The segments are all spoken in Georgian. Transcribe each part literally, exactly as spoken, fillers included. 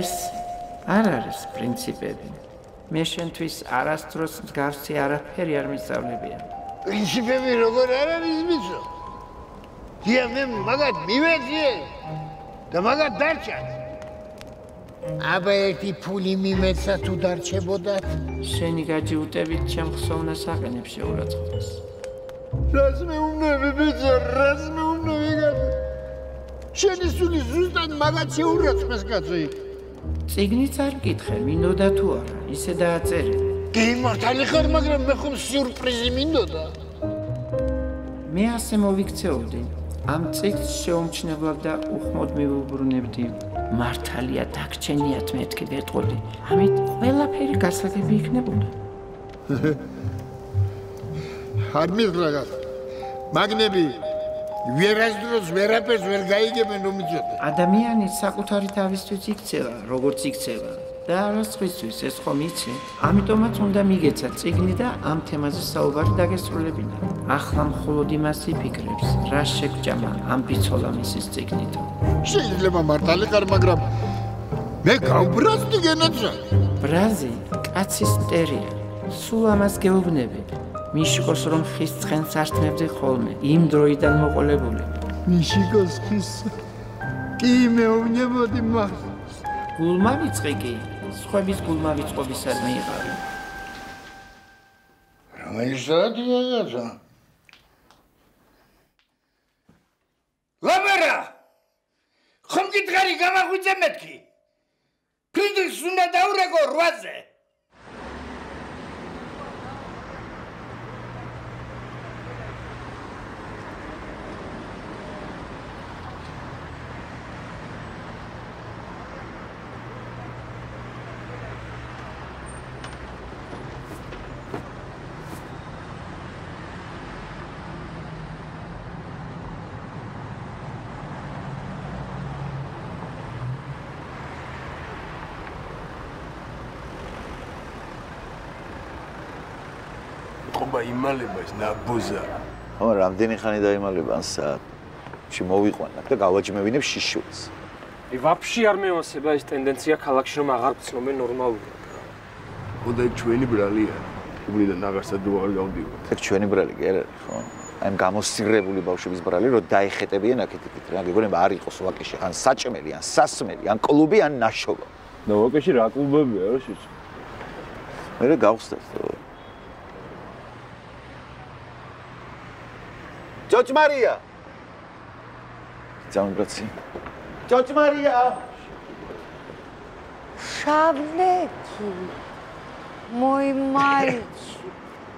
ეს არ არის პრინციპები. მე შენთვის არასდროს მსგავსი არაფერი არ მისწავლებია. პრინციპები როგორ არ არის მიცო? დიახ, მე მაგათ მივეძიე და მაგათ დარჩათ. აბა ერთი ფული მიმეცა თუ დარჩებოდათ? შენი გაჯიუტებით ჩემ ხსოვნას აყენებ შეურაცხყოფას. რას მეუბნები ბიჭო, რას მეუბნები კაცო? შენი სული ზუსტად მაგათ შეურაცხყოფას კაცო იქ. წიგნიც არ მკითხე, მინდოდა თუ არა, ისე დააწერე. კი მართალი ხარ, მაგრამ მე ხომ სიურპრიზი მინდოდა. მე ასე მოვიქცეოდი. ამ წიგნს შეუმჩნევლად და უხმოდ მივუბრუნებდი. მართალია დაგჩენიათ მეთქი ვეტყოდი. ამით ყველაფერი გასაგები იქნებოდა. არ მიღრაღად. მაგნები ვერასდროს ვერაფერს ვერ გაიგებენ რომ იცოდე. ადამიანი საკუთარი თავისთვის იქცევა, როგორც იქცევა. და არასწრისთვის ეს ხომ იცი? ამიტომაც უნდა მიგეცა წიგნი და ამ თემაზე საუბარი დაგესრულებინა. ახლა მხოლოდ იმას იფიქრებს, რა შეგვჭამა ამ ბიცოლამისის წიგნით. შეიძლება მართალი ხარ, მაგრამ მე გავბრაზდი გენაცა. ბრაზი კაცის მტერია. სულ ამას გეუბნები. მიშიკოს რომ ხის ცხენს ართმევდი ხოლმე, იმ დროიდან მოყოლებული. მიშიკოს ხის კი მეუბნებოდი მას. გულმა ვიწყე კი, სხვების გულმა ვიწყობისად მიიყავი. რომელი საათია გაცა? ლაბერა! ხომ გითხარი გამაღვიძე მეთქი? ფრიდრიხს უნდა დაურეკო რვაზე. ყობა იმალება ეს ნაბოზა. ხო, რამდენი ხანი დაიმალება ან საათში მოვიყვანებ და გავაჯმევინებ შიშულს. ი ვაფშე არ მეოსება ეს ტენდენცია ქალაქში რომ აღარ გწნობენ ნორმალურად. ხო და ჩვენი ბრალია. უბნიდან აღარსად არ გავდივარ. ეგ ჩვენი ბრალი კი არ არის, ხო? აი ამ გამოსწირებული ბავშვების ბრალი რომ დაიხეტებიან აქეთ-იქით რა. გეგონება არ იყოს ვაკეში, ან საჭმელი, ან სასმელი, ან კლუბი, ან ნაშობა. და ვაკეში რა კლუბებია რა შეჭ. მე გავხსნათ. George Maria! Ciao, grazie. George Maria! Шавлеки, мой мальчик.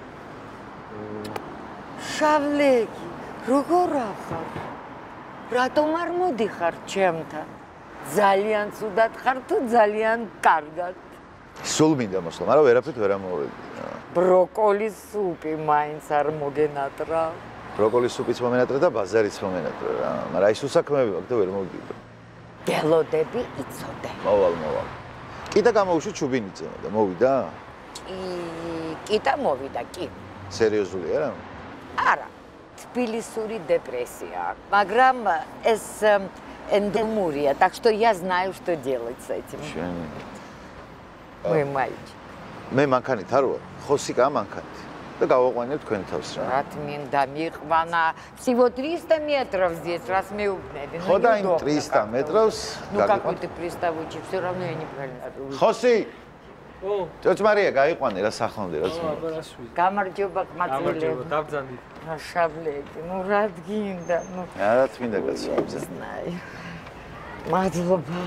Шавлеки, როგორ ახარ? რატომ არ მოდიხარ ჩემთან? ძალიან ცუდად ხარ თუ ძალიან კარგად? სულ მინდა მოსვლა, მაგრამ ვერაფრით ვერ ამოვედი. ბროკოლის სუპი მაინც არ მოგენატრა. ბროკოლის სუპიც მომენატრა და ბაზარიც მომენატრა რა. მაგრამ ის უსაქმეები მაქვს და ვერ მოვიდო. დელოდები იცოდე. მოვალ, მოვალ. კიტა გამოვუშვი ჩუბინიძემ და მოვიდა? კი, კიტა მოვიდა, კი. სერიოზული არა? არა. თბილისური депрессия. მაგრამ ეს эндемурия, так что я знаю, что делать с этим. შენი. Мой мальчик. მე მანქანით არ ვარ, ხოსიკა მანქანით. და გავაყვანებ თქვენ თავს რა. Рад მინდა მიყვანა всего триста метров здесь, раз მეუბნები. ხო და იმ триста метров Ну какой ты приставучий, всё равно я неправильно. ხოსი. ო, ჯორჯ მარია გაიყვანე რა სახონდე რა ძმა. გამარჯობა, მაწვილები. დავბძანდი. შაბლეკი, ну рад გინდა, ну. რა თქინდა კაცო. знаю. მადლობა.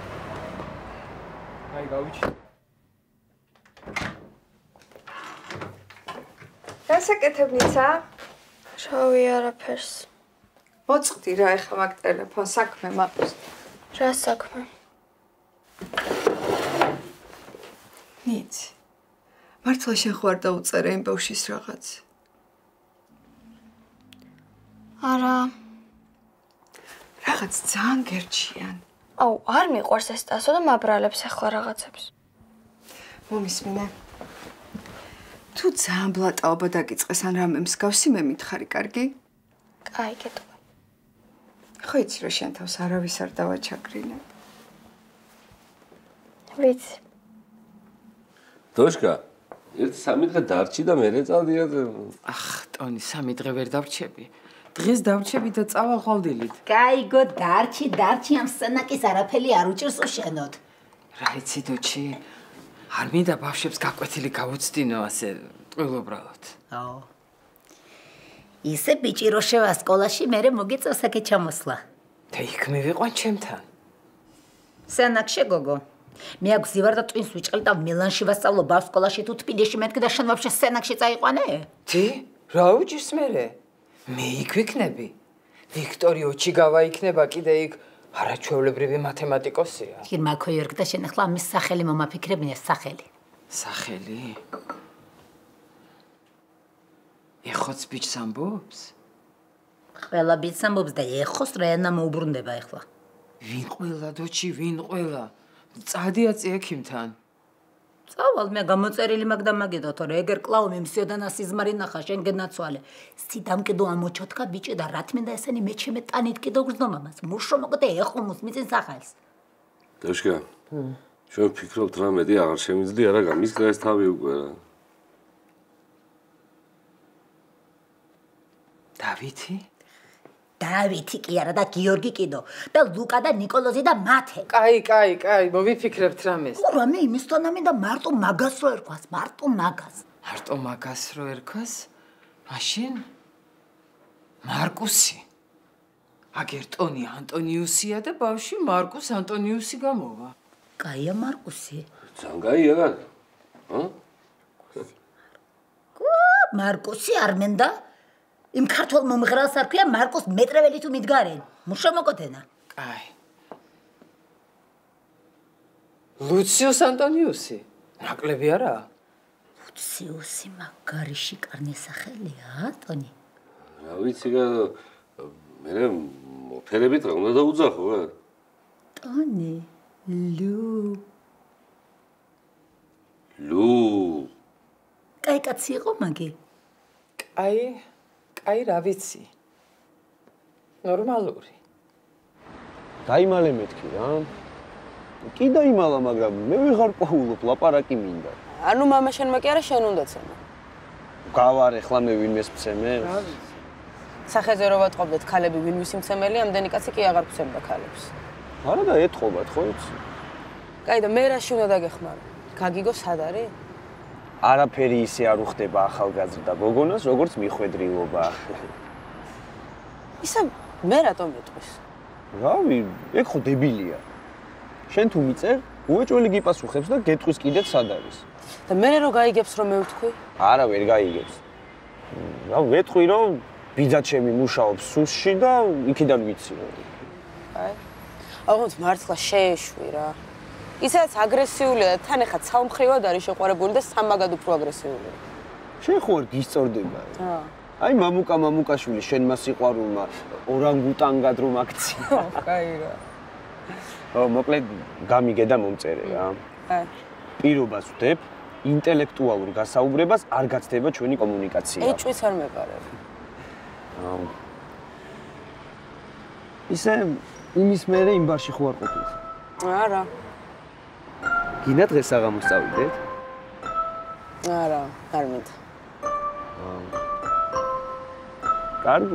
აი გავიჩინე. დასაკეთებლიცა? შავი არაფერს. მოწყდი რა ეხლა მაგ ტელეფონს საქმე მაქვს. რა საქმე? ნიც. მართლა შენ ხო არ დაუწერე იმ ბავშვის რაღაც? არა. რაღაც ძალიან გერჩიან. აუ, არ მიყვარს ეს ტასო და მაბრალებს ახლა რაღაცებს. მომისმინე. თუ ძალიან ბლატაობა დაგიწყეს ან რამე მსგავსი მე მითხარი, კარგი? კაი, კეთო. ხო იცი რომ შენ თავს არავის არ დავაჩაგრინებ. ვიცი. დოშკა, ერთ სამი დღე დარჩი და მერე წავდია. ახ, ტონი, სამი დღე ვერ დავრჩები. დღეს დავრჩები და წავალ ხვალდილით. კაიგო, დარჩი, დარჩი ამ სცენაკის არაფერი არ უჭირს უშენოთ. რა იცი დოჩი? არ მინდა ბავშვებს გაკვეთილი გავუცდინო ასე ტყუილუბრალოდ. აო. ისე ბიჭი რო შევა სკოლაში, მერე მოგეწევს აქეთ ჩამოსვლა. და იქ მივიყვან ჩემთან. სცენაკში გოგო. მე აქ ზივარ და ტვინს ვიჭყლი და მილანში ვასწავლო ბავშვ სკოლაში თუ თბილისში მეთქი და შენ ვაფშე სცენაკში წაიყვანე? თი? რა უჭირს მერე? მე იქ ვიქნები. ვიქტორი ოჩიგავა იქნება კიდე იქ არაჩვეულებრივი მათემატიკოსია. ირმა ქოიორგ და შენ ახლა ამის სახელი მომაფიქრებინე სახელი. სახელი? ეხოც ბიჭს ამბობს? ყველა ბიჭს ამბობს და ეხოს რაიანა მოუბრუნდება ახლა. ვინ ყველა დოჩი, ვინ ყველა? წადიაწი ექიმთან. წავალ მე გამოწერილი მაგ და მაგედა თორე ეგერ კლაუ მიმსიოდანა სიზმარი ნახა შენ გენაცვალე. სიდამკიდო ამოჩოთკა ბიჭი და რა თმინდა ესენი მე ჩემე ტანით კიდო გრძნო მამას. მუშო მოკდე ეხომოს მიწინ სახალს. დოშკა. ჩვენ ფიქრობთ რამედი აღარ შემიძლია რა გამის დღეს თავი უკვე რა. დავითი? დავითი კი არა და გიორგი კიდო და ლუკა და ნიკოლოზი და მათე. კაი, კაი, კაი, მოვიფიქრებთ რამეს. რა მე იმისთან ამინდა მარტო მაგას რო ერქვას, მარტო მაგას. მარტო მაგას რო ერქვას? მაშინ მარკუსი. აგერ ტონი ანტონიუსია და ბავშვი მარკუს ანტონიუსი გამოვა. კაია მარკუსი. ძალიან კაია რა. ჰა? მარკუსი არ მინდა? იმ ქართულ მომღრალს არ ქვია მარკოს მეტრეველი თუ მიდგარენ. მუშო მოკოდენა. კაი. ლუციუს ანტონიუსი. ნაკლები არა? ლუციუსი მაგარი შიკარნი სახელია, ტონი. რა ვიცი რა მე მოფერებით რა უნდა დაუძახო რა. ტონი, ლუ. ლუ. კაი კაცი იყო მაგი? კაი კაი რა ვიცი. ნორმალური. დაიმალე მეთქი რა. კი დაიმალა, მაგრამ მე ვიღარ პაულობ, ლაპარაკი მინდა. ანუ მამა შენმა კი არა შენ უნდა ცემო. გავარე ხლა მე ვინმეს მცემე? რა ვიცი. სახეზე რო ვატყობდეთ ქალები ვინ ვისი მცემელი, ამდენი კაცი კი აღარ გვცემდა ქალებს. არა და ეთყობათ ხო იცი? კაი და მე რაში უნდა დაგეხმარო? გაგიგო სად არის? არაფერი ისე არ უხდება ახალგაზრდა გოგონას, როგორც მიხვედრილობა. ისა მე რატომ მეტყვის? რავი, ეგ ხო დებილია. შენ თუ მიწერ, უეჭველი გიპასუხებს და გეტყვის კიდეც სად არის. და მე რო გაიგებს რომ მე ვთქვი? არა, ვერ გაიგებს. რა ვეთყვი რომ ბიძა ჩემი მუშაობს სუსში და იქიდან ვიცი რომ. აი. აღონც მართლა შეეშვი რა. ისაც აგრესიულია და თან ახლა ცალმხრივად არის შეყვარებული და სამაგად უფრო აგრესიულია. შენ ხო არ გისწორდება? ჰა. აი მამუკა მამუკაშვილი შენმა სიყვარულმა ორანგუტანგად რომ აქცია. კაი რა. ო მოკლედ გამიგე და მომწერე რა. აი. პირობას ვდებ ინტელექტუალურ გასაუბრებას არ გაცდება ჩვენი კომუნიკაცია. ეჭვიც არ მეყარებ. აუ. ისე იმის მერე იმ ბარში ხო არ ყოფილ? არა. გინდა დღეს აღამოს წავიდეთ? არა, არ მინდა. აუ. კარგი.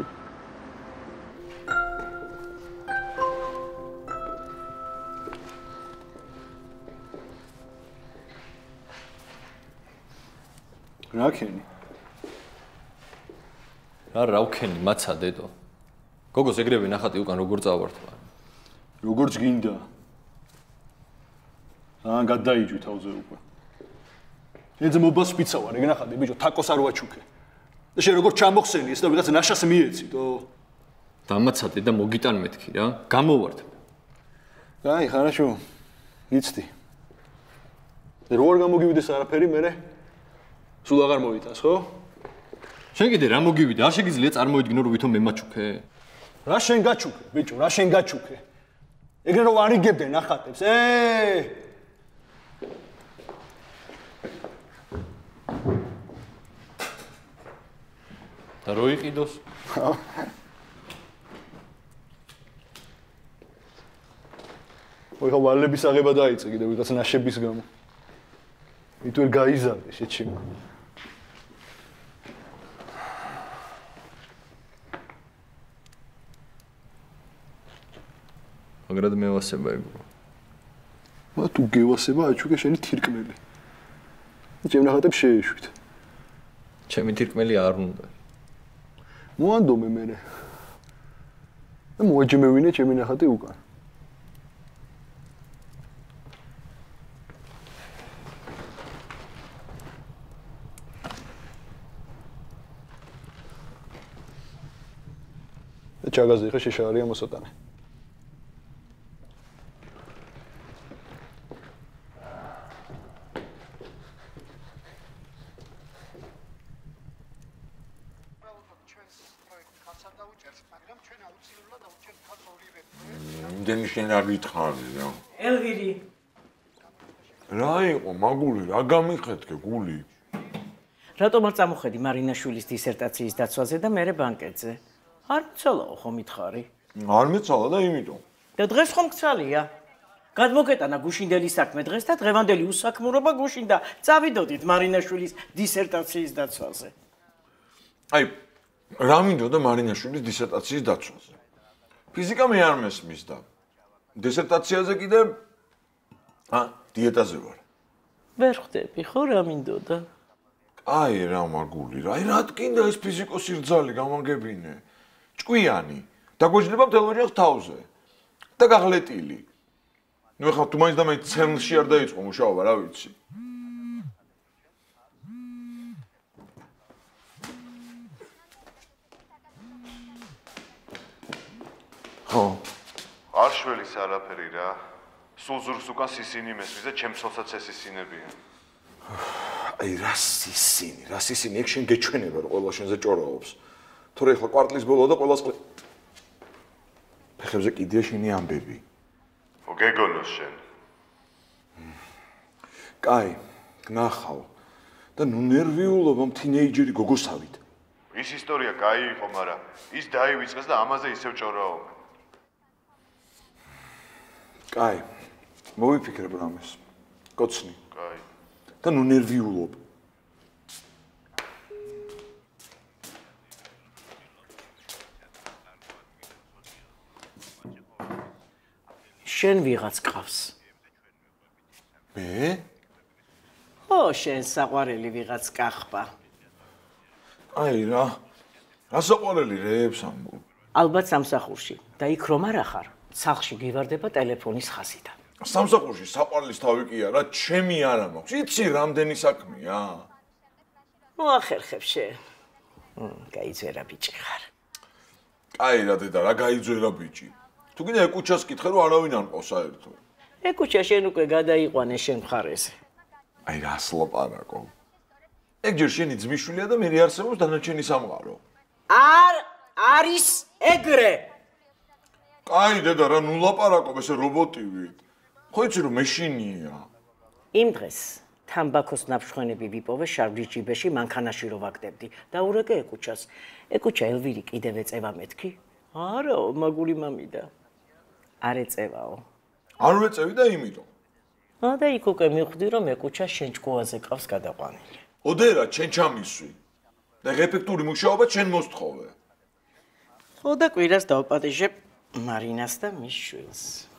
რა ქენი? რა რა ვქენი, მაცა დედო. გოგოს ეგრევე ნახატი უკან როგორ წავართვა. როგორც გინდა. ან გადაიჯვი თავზე უკვე. ეძე მობას სპიცა ვარ, ეგ ნახატი ბიჭო, თაკოს არ ვაჩუქე. და შენ როგორ ჩამოხსენი ეს და ვიღაც ნაშას მიეცით, ო? დამაცადე და მოგიტან მეთქი რა. გამოვართ. აი, ხარაშო. იცდი. რო არ გამოგივიდეს არაფერი მერე? სულ აღარ მოვიტანს, ხო? შენ კიდე რა მოგივიდე? არ შეგიძლია წარმოიდგინო რომ ვითომ მემაჩუქე? რა შენ გაჩუქე, ბიჭო, რა შენ გაჩუქე? ეგრე რომ არიგებდნენ ნახატებს, ე! და რო იყიდოს? ой, ხო ვალების აღება დაიწყე კიდე ვიღაც ნაშების გამო. მით ვერ გაიზარდე შეჩემო. მაგრამ მე ვასება იგო. მა თუ გევასება აჩუქე შენი თირკმელი. ჩემ ნახატებს შეეშვით. ჩემი თირკმელი არ უნდა. მოანდომე მერე. და მოეჯმევინე ჩემი ნახატი უკან. და ჩაგაზე ხე შეშარია მოსოტანე. იმდენი შენ არ გითხარი რა. ელვირი. რა იყო მაგული, რა გამიხეთქე გული? რატომ არ წამოხედი მარინაშვილის დისერტაციის დაცვაზე და მერე ბანკეტზე? არ მიცალაო ხო მითხარი? არ მეცალა და იმიტომ. და დღეს ხომ გცალია? გადმოგეტანა გუშინდელი საქმე დღეს და დღევანდელი უსაქმურობა გუშინდა. წავიდოდით მარინაშვილის დისერტაციის დაცვაზე. აი, რა მინდოდა მარინაშვილის დისერტაციის დაცვაზე? ფიზიკა მე არ მესმის და დისერტაციაზე კიდე ა დიეტაზე ვარ. ვერ ხვდები ხო რა მინდოდა? აი რა მაგული რა, აი რა თქინდა ეს ფიზიკოსი რძალი გამაგებინე. ჭკვიანი, დაგვეჯდება მთელ ოჯახ თავზე. და გაღლეტილი. ნუ ეხლა თუ მაინც და მაინც ცერნში არ დაიწყო მუშაობა, რა ვიცი. ხო. არ შველის არაფერი რა. სულ ზურგს უკან სისინი მესმის და ჩემცოლსაც ესისინებიან. აი რა სისინი, რა სისინი, ეგ შენ გეჩვენება რომ ყველა შენზე ჭორაობს. თორე ეხლა კვარტლის ბოლო და ყველას ფეხებზე კიდია შენი ამბები. ხო გეგონოს შენ. კაი, გნახავ. და ნუ ნერვიულობამ თინეიჯერი გოგოსავით. ის ისტორია კაი იყო, მაგრამ ის დაივიწყეს და ამაზე ისევ ჭორაობენ. კაი, მოვიფიქრებ რამეს. კოცნი. კაი. და ნუ ნერვიულობ. შენ ვიღაც ყავს. მე? ხო, შენ საყვარელი ვიღაც კახბა. აი რა. რა საყვარელი რეებს ამბობ. ალბათ სამსახურში. და იქ რომ არ ახარ, სახლში გივარდება ტელეფონის ხაზიდან. სამსახურში საყვარლის თავი კი არა, ჩემი არა მაქვს. იცი რამდენი საქმეა? მოახერხებ შენ. გაიძვერა ბიჭი ხარ. კაი რა დედა, რა გაიძვერა ბიჭი. თუ კიდე ეკუჩას კითხე რომ არავინ არ მყავს საერთოდ. ეკუჩა შენ უკვე გადაიყვანე შენ მხარეზე. აი რას ლაპარაკო. ეგ ჯერ შენი ძმისშვილია და მე არსებობს დანარჩენი სამყარო. არ არის ეგრე. კაი დედა რა ნუ ლაპარაკობ ესე რობოტივით. ხო იცი რომ მეშინია. იმ დღეს თამბაქოს ნაფშვენები ვიპოვე შარდიჭიბეში მანქანაში რო ვაგდებდი. დაურეკე ეკუჩას. ეკუჩა ელვირი კიდევ ეწევა მეთქი? არაო, მაგული მამიდა. არ ეწევაო. არ ვეწევი და იმიტომ. ა და იქ უკვე მივხვდი რომ ეკუჩა შენ ჭკუაზე ყავს გადაყვანილი. ოდერა ჩენ ჩამისვი. და ეფექტური მუშაობა ჩენ მოსთხოვე. ხო და კვირას დავპატიჟებ მარინას და მის შვილს.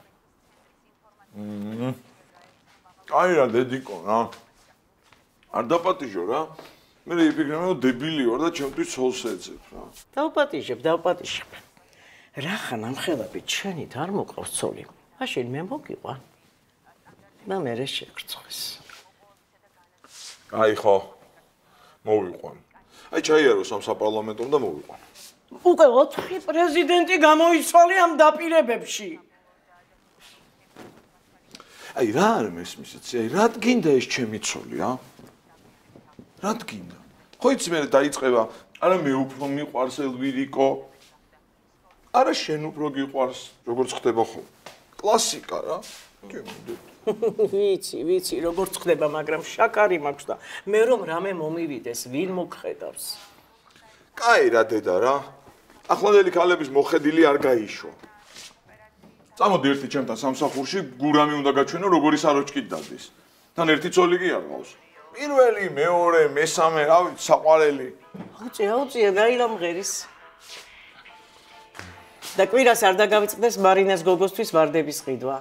აი რა დედიკო რა. არ დაპატიჟო რა. მე ვიფიქრე რომ დებილი ვარ და ჩემთვის ცოლს ეძებ რა. დავპატიჟებ, დავპატიჟებ. რა ხან ამ ხელებით შენით არ მოყავს ცოლი? მაშინ მე მოგიყვან. და მე რე შეგრწყვეს. აი ხო. მოვიყვან. აი ჩაიაროს ამ საპარლამენტომ და მოვიყვან. უკვე ოთხი პრეზიდენტი გამოიცვალე ამ დაპირებებში. აი რა არ მესმის იცი? აი რა გინდა ეს ჩემი ცოლი, ა? რა გინდა? ხო იცი მე დაიწყება, არა მე უფრო მიყვარს ელვირიკო. არა შენ უფრო გიყვარს, როგორც ხდება ხო? კლასიკა რა. ვიცი, ვიცი, როგორც ხდება, მაგრამ შაკარი მაქვს და მე რომ რამე მომივიდეს, ვინ მოგხედავს? კაი რა დედა რა. ახლანდელი ქალების მოხედილი არ გაიშვა. წამოდი ერთი ჩემთან სამსახურში, გურამი უნდა გაჩვენო, როგორი საროჭკით დადის. თან ერთი ცოლი კი არ ყავს. პირველი, მეორე, მესამე, რა ვიცი, საყვარელი. აუწია, აუწია, გაილამღერის. და კვირას არ დაგავიწყდეს მარინას გოგოსთვის ვარდების ყიდვა.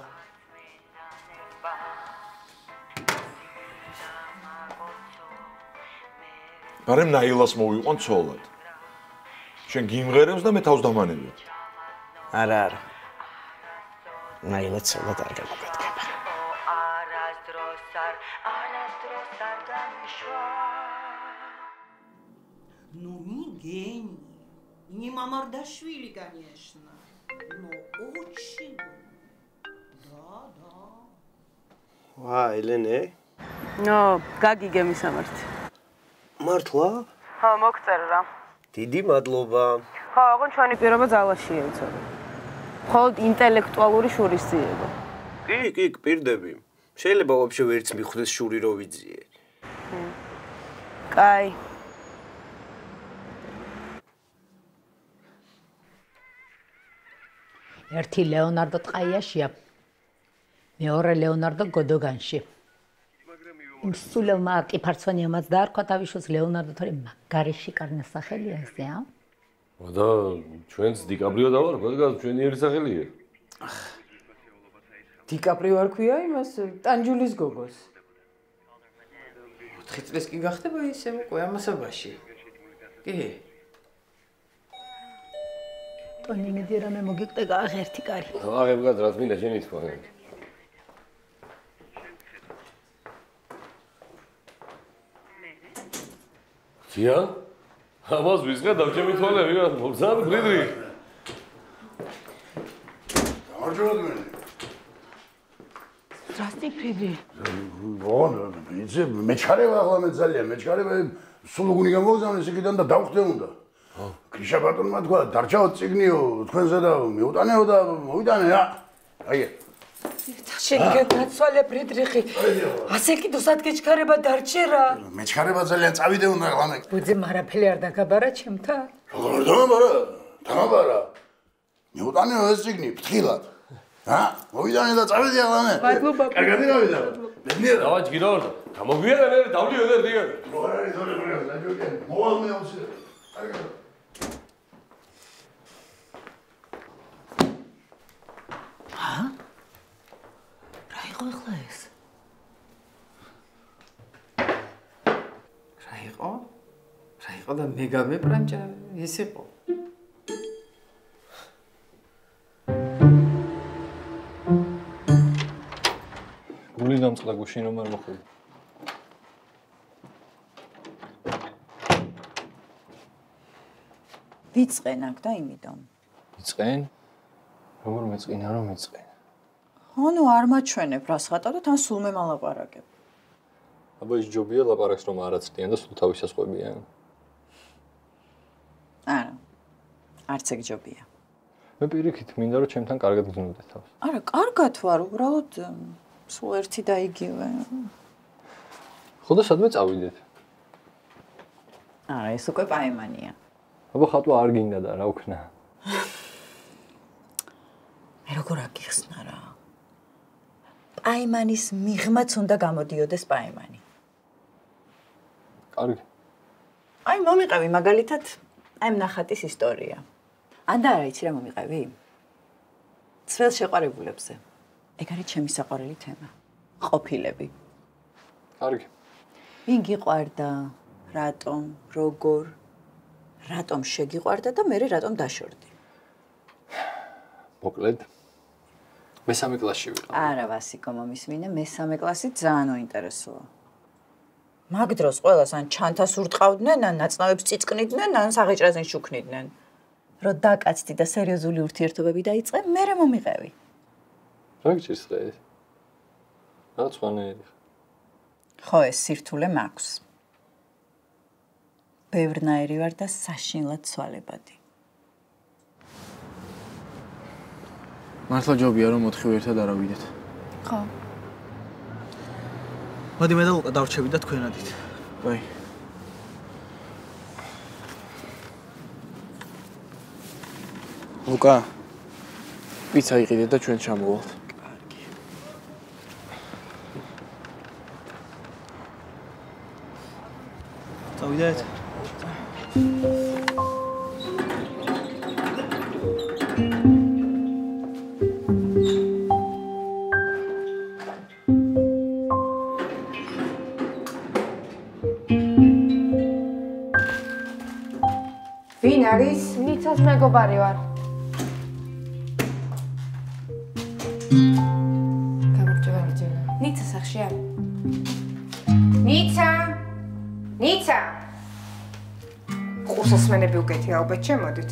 გარემ ნაილას მოვიყვან ცოლად. შენ გიმღერებს და მე თავს დამანებია. არა, არა. ნაილა ცოლად არ გამოგედგება. Ну, не гений. Не Мамардашвили, конечно. Но очень. Да, да. ვა, ელენე? ნო, გაგიგე მისამართი. მართლა? ხო, მოგწერ რა. დიდი მადლობა. ხო, აღონ ჩვენი პირობა ძალაშია იცოდი. მხოლოდ ინტელექტუალური შურისძიება. კი, კი, გპირდები. შეიძლება ვაფშე ვერც მიხვდეს შური რო ვიძიე. კაი. ერთი ლეონარდო ტყაიაშია. მეორე ლეონარდო გოდოგანში. იმ სულელმა კიფარცვანიამაც დაარქვა თავიშოს ლეონარდო თორე მაგარი შიკარნა სახელია ესე, ა? და ჩვენც დიკაპრიო დავარქვა და ჩვენიერი სახელია. დიკაპრიო არ ქვია იმას ტანჯულის გოგოს. ოთხი წლის კი გახდება ისე უკვე ამასობაში. კი. ტონი მიდი რამე მოგიკვდება ღერთი კარი. აღებგად რაც მინდა შენი თქვა. ძია? ამას ვისგა დავჭემი თვალები რა მოგზავნ ფრიდრიხ. გამარჯობა. Здравствуй, Фридрих. ვონ, იცი, მეჩქარება ახლა მე ძალიან მეჩქარება სულ უგუნი გამოგზავნეს იქიდან და დავხდე უნდა. კრიშა ბატონმა თქვა, დარჩაო წიგნიო, თქვენსა და მიუტანეო და მოვიტანე რა. აი. შენ გაცვალე ფრიდრიხი. ასე კიდო სადგეჩქარება დარჩერა. მეჩქარება ძალიან წავიდე უნდა ახლა მე. ბუძემ არაფერი არ დაგაბარა ჩემთან. როგორ დამაბარა? დამაბარა. მიუტანეო ეს წიგნი ფრთხილად. ა? მოვიტანე და წავიდე ახლა მე. მადლობა. კარგად გავიდა. მედნიერა. დავაჯგი რა ვარ? გამოგვიარა მე დავლიო და დიგარ. როგორ არის თორე პროგრამა? დაჯოგენ. მოვალ მე აუცილე. კარგად. ა? რა იყო ახლა ეს? რა იყო? რა იყო და მე გამებრანჭა ეს იყო. გული დამწყდა გუშინ რომ არ მოხვდი. ვიწყენ აქ და იმიდან. იწყენ? როგორ მეწყინა რომ მეწყენ? ანუ არ მაჩვენებ რას ხატავ და თან სულ მე მალაპარაკებ. აბა ის ჯობია ლაპარაკს რომ არაცდიან და სულ თავისასხვებიან. არა. არც ეგ ჯობია. მე პირიქით მინდა რომ ჩემთან კარგად გზნობდე თავს. არა, კარგად ვარ, უბრალოდ სულ ერთი და იგივე. ხო და სადმე წავიდეთ? არა, ეს უკვე პაემანია. აბა ხატვა არ გინდა და რა ვქნა? მე როგორ აგიხსნა რა? პაემანის მიღმაც უნდა გამოდიოდეს პაემანი. კარგი. აი მომიყევი მაგალითად აი ნახატის ისტორია. ან და არა იცი რა მომიყევი? ძველ შეყვარებულებზე. ეგ არის ჩემი საყვარელი თემა. ყოფილები. კარგი. ვინ გიყვარდა? რატომ? როგორ? რატომ შეგიყვარდა და მე რატომ დაშორდი? მოკლედ მესამე კლასში ვიყავ. არა, ვასიკო მომისმინე, მესამე კლასი ძალიან უინტერესოა. მაგ დროს ყველას ან ჩანთას ურტყავდნენ, ან ნაცნავებს წიწკნიდნენ, ან საღეჭრაზე შუქნიდნენ. რო დაკაცდი და სერიოზული ურთიერთობები დაიწყე, მე რა მომიყევი. რა გჭირს ეს? რა ცვანერი? ხო, ეს სირთულე მაქვს. ბევრნაირი ვარ და საშინლად ცვალებადი. მართლა ჯობია რომ მოთხივ ერთად არავიდეთ. ხო. მოდი მე და ლუკა დავრჩები და თქვენადით. კაი. ლუკა. პიცა იყიდეთ და ჩვენ ჩამოვალთ. წავიდეთ. ვინ არის? ნიცას მეგობარი ვარ. გამარჯობა, მიჯერა. ნიცა სახშია? ნიცა! ნიცა! ყურსასმენები უკეთი ალბათ შემოდით.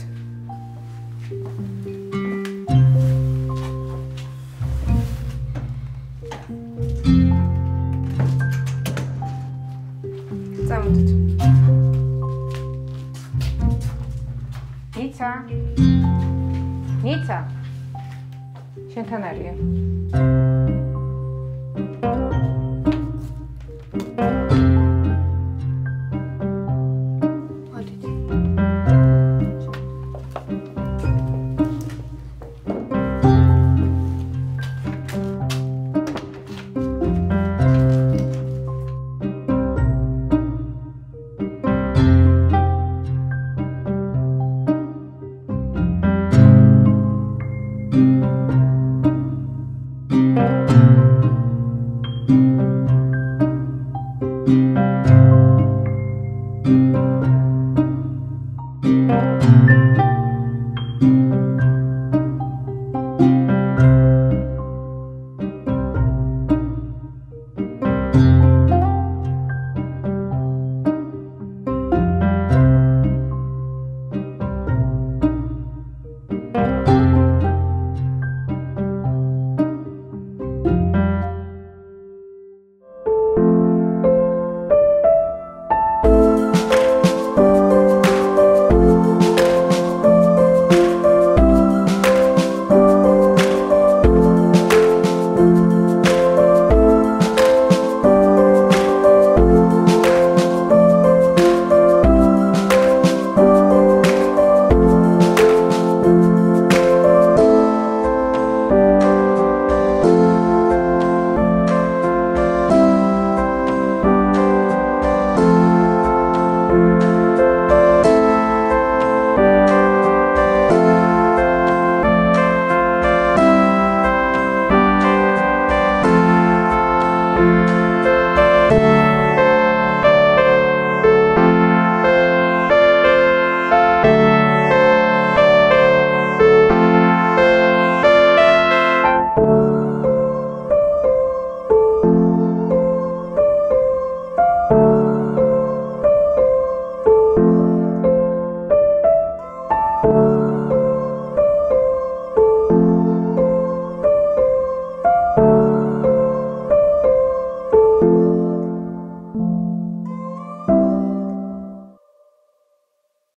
წამოდით. ნიცა! ნიცა! შენთან არიან.